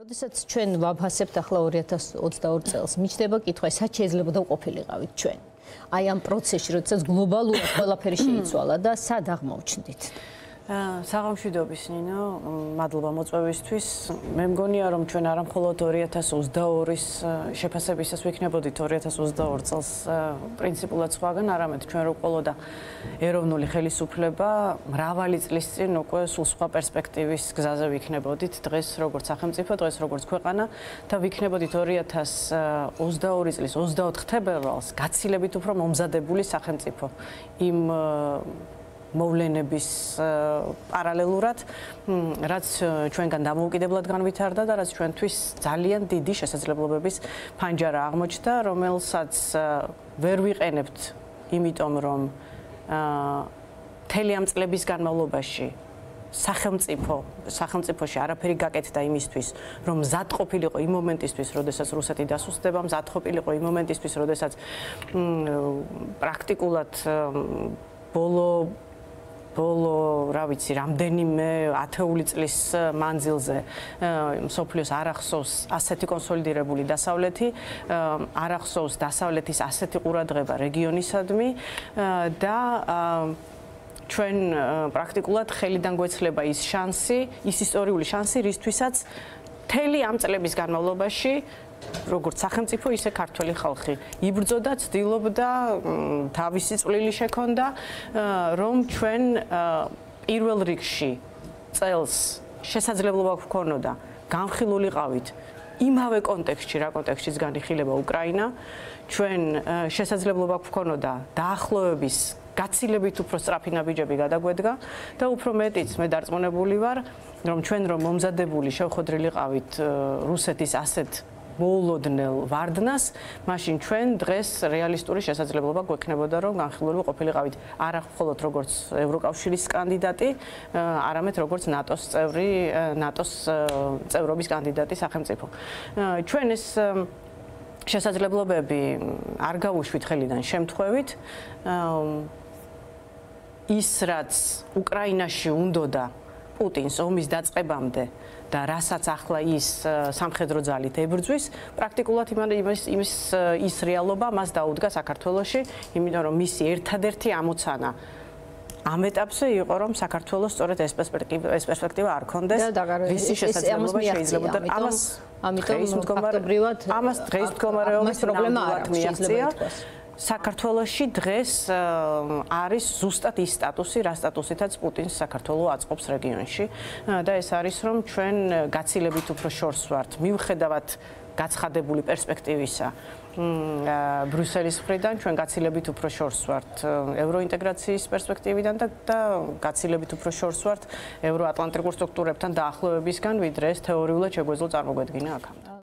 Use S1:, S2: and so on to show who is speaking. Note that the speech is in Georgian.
S1: როდესაც ჩვენ ვაფასებთ ახლა 2022 წელს, მიჩნდება კითხვა, სად შეიძლება დავყოფილიყავით ჩვენ. აი ამ პროცესში, როდესაც გლობალურად ყველაფერი შეიცვალა და სად აღმოჩნდით?
S2: საღამშვიდობის ნინო, მადლობა მოწვევისთვის. მე მგონია, რომ ჩვენ არა მხოლოდ 2022-ის შეფასებისას ვიქნებოდით 2022 წელს პრინციპულად სხვაგან, არამედ ჩვენ რო ყოლოდა ეროვნული ხელისუფლება მრავალი წლის წინ უკვე სულ სხვა პერსპექტივის გზაზე ვიქნებოდით, დღეს როგორც სახელმწიფო, დღეს როგორც ქვეყანა და ვიქნებოდით 2022 წლის 24 თებერვალს გაცილებით უფრო მომზადებული სახელმწიფო იმ მოვლენების პარალელურად, რაც ჩვენგან დამოუკიდებლად განვითარდა და რაც ჩვენთვის ძალიან დიდი შესაძლებლობების ფანჯარა აღმოჩნდა, რომელსაც ვერ ვიყენებთ, იმიტომ რომ მთელი ამ წლების განმავლობაში სახელმწიფოში არაფერი გაკეთდა იმისთვის, რომ მზად ყოფილიყო იმ მომენტისთვის, როდესაც რუსეთი დასუსტდება, მზად ყოფილიყო იმ მომენტისთვის, როდესაც პრაქტიკულად ბოლო, რა ვიცი, რამდენიმე ათეული წლის მანძილზე მსოფლიოს არ ახსოვს ასეთი კონსოლიდირებული დასავლეთი, არ ახსოვს დასავლეთის ასეთი ყურადღება რეგიონისადმი და ჩვენ პრაქტიკულად ხელიდან გვეცლება ის შანსი, ის ისტორიული შანსი, რისთვისაც მთელი ამ წლების განმავლობაში როგორც სახელმწიფო, ისე ქართველი ხალხი იბრძოდა, ცდილობდა, თავისი წვლილი შექონდა, რომ ჩვენ პირველ რიგში წელს შესაძლებლობა გვქონოდა განხილულიყავით იმავე კონტექსტში, რა კონტექსტშიც განიხილება უკრაინა, ჩვენ შესაძლებლობა გვქონოდა დაახლოების გაცილებით უფრო სწრაფი ნაბიჯები გადაგვედგა და უფრო მეტიც მე დარწმუნებული ვარ, რომ ჩვენ რომ მომზადებული შევხვედრილიყავით რუსეთის ასეთ მოულოდნელ ვარდნას, მაშინ ჩვენ დღეს რეალისტური შესაძლებლობა გვექნებოდა, რომ განხილული ყოფილიყავით არა მხოლოდ როგორც ევროკავშირის კანდიდატი, არამედ როგორც ნატოს წევრი, ნატოს წევრობის კანდიდატი სახელმწიფო. ჩვენ ეს შესაძლებლობები არ გავუშვით ხელიდან შემთხვევით. ის, რაც უკრაინაში უნდოდა პუტინს ომის დაწყებამდე და რასაც ახლა ის სამხედრო ძალით ებრძვის, პრაქტიკულად ის რეალობა მას დაუდგა საქართველოში, იმიტომ რომ მისი ერთადერთი ამოცანა ამ ეტაპზე იყო, რომ საქართველოს სწორედ ეს პერსპექტივა არ ქონდეს, რისი შესაძლებლობა შეიძლებოდა ამას დღეს მდგომარეობის პრობლემა არ მიაღწია. საქართველოში დღეს არის ზუსტად ის სტატუსი, რა სტატუსითაც პუტინს საქართველო აწყობს რეგიონში და ეს არის, რომ ჩვენ გაცილებით უფრო შორს ვართ, მიუხედავად გაცხადებული პერსპექტივისა ბრიუსელის მხრიდან, ჩვენ გაცილებით უფრო შორს ვართ ევროინტეგრაციის პერსპექტივიდან და გაცილებით უფრო შორს ვართ ევროატლანტიკურ სტრუქტურებთან დაახლოებისგან, ვიდრე ეს თეორიულად შეგვეძლო წარმოგვედგინა აქამდე.